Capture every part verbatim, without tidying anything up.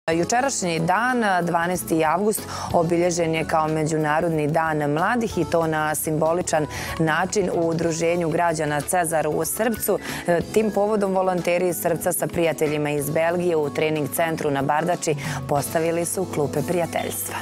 Jučerašnji dan, dvanaesti avgust, obilježen je kao Međunarodni dan mladih i to na simboličan način u Udruženju građana Cezar u Srpcu. Tim povodom volonteri iz Srpca sa prijateljima iz Belgije u trening centru na Bardači postavili su klupe prijateljstva.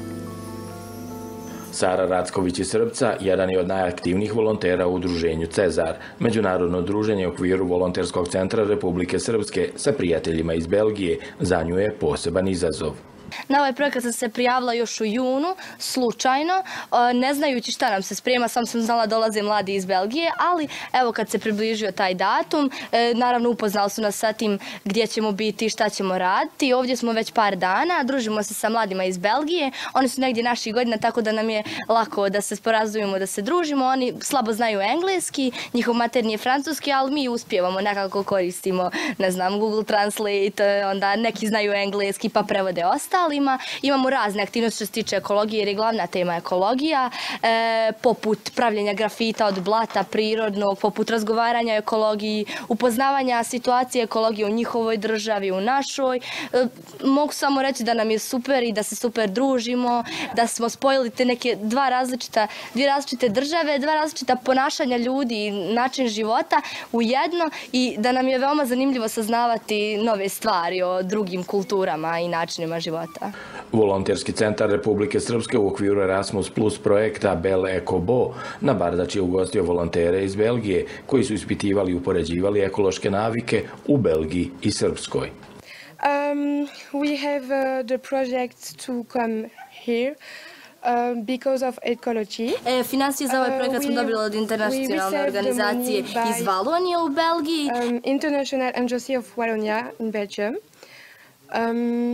Sara Racković iz Srpca jedan je od najaktivnijih volontera u Udruženju Cezar, međunarodno udruženje u okviru Volonterskog centra Republike Srpske sa prijateljima iz Belgije. Za nju je poseban izazov. Na ovaj projekat sam se prijavila još u junu, slučajno, ne znajući šta nam se sprema, sam sam znala dolaze mladi iz Belgije, ali evo kad se približio taj datum, naravno upoznali su nas sa tim gdje ćemo biti, šta ćemo raditi. Ovdje smo već par dana, družimo se sa mladima iz Belgije, oni su negdje naših godina, tako da nam je lako da se sporazumimo, da se družimo. Oni slabo znaju engleski, njihov maternji je francuski, ali mi uspijevamo, nekako koristimo, ne znam, Google Translate, onda neki znaju engleski pa prevode ostalo. Imamo razne aktivnosti što se tiče ekologije jer je glavna tema ekologija, e, poput pravljenja grafita od blata prirodnog, poput razgovaranja o ekologiji, upoznavanja situacije ekologije u njihovoj državi, u našoj. E, mogu samo reći da nam je super i da se super družimo, da smo spojili te neke dva različita, dvije različite države, dva različita ponašanja ljudi i način života u jedno i da nam je veoma zanimljivo saznavati nove stvari o drugim kulturama i načinima života. Volonterski centar Republike Srpske u okviru Erasmus plus projekta Bel Eko Bo na Bardači je ugostio volontere iz Belgije koji su ispitivali i upoređivali ekološke navike u Belgiji i Srpskoj. Um, we have uh, the project to come here. Uh, because of ecology. E, financije za ovaj projekat smo dobili od internacionalne organizacije iz Valonije u Belgiji. Um, International Agency of Wallonia in Belgium. Um,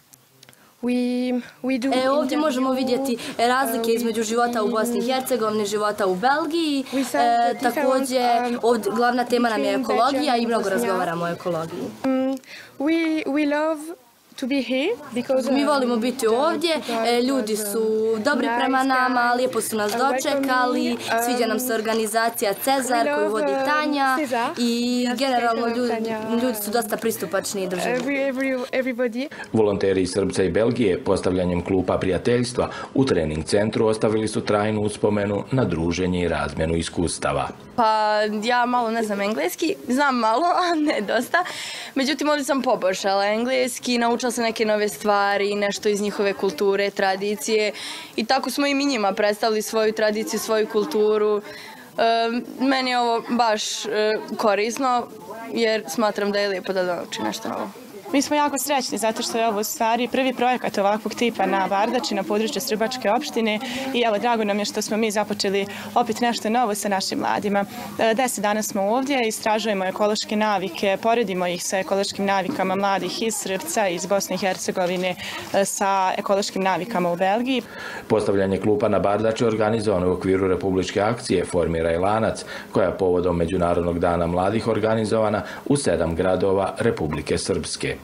We, we do e, ovdje možemo vidjeti razlike uh, između života u Bosni i Hercegovini, života u Belgiji. E, također, ovdje, glavna tema nam je ekologija i mnogo razgovaramo o ekologiji. Um, we, we love to be here because, Mi volimo biti ovdje, ljudi su dobri prema nama, lijepo su nas dočekali, sviđa nam se organizacija Cezar koju vodi Tanja i generalno ljudi, ljudi su dosta pristupačni i drživi. Volonteri iz Srpca i Belgije postavljanjem klupa prijateljstva u trening centru ostavili su trajnu uspomenu na druženje i razmjenu iskustava. Pa ja malo ne znam engleski, znam malo, a ne dosta. Međutim, ovdje sam poboljšala engleski, naučila sam neke nove stvari, nešto iz njihove kulture, tradicije i tako smo i mi njima predstavili svoju tradiciju, svoju kulturu. E, meni je ovo baš e, korisno jer smatram da je lijepo da naučim nešto novo. Mi smo jako srećni zato što je ovo stari prvi projekat ovakvog tipa na Bardači, na području Srbačke opštine i evo, drago nam je što smo mi započeli opet nešto novo sa našim mladima. Deset dana smo ovdje, istražujemo ekološke navike, poredimo ih sa ekološkim navikama mladih iz Srpca, iz Bosne i Hercegovine, sa ekološkim navikama u Belgiji. Postavljanje klupa na Bardači organizovano u okviru republičke akcije Formiraj lanac, koja je povodom Međunarodnog dana mladih organizovana u sedam gradova Republike Srpske.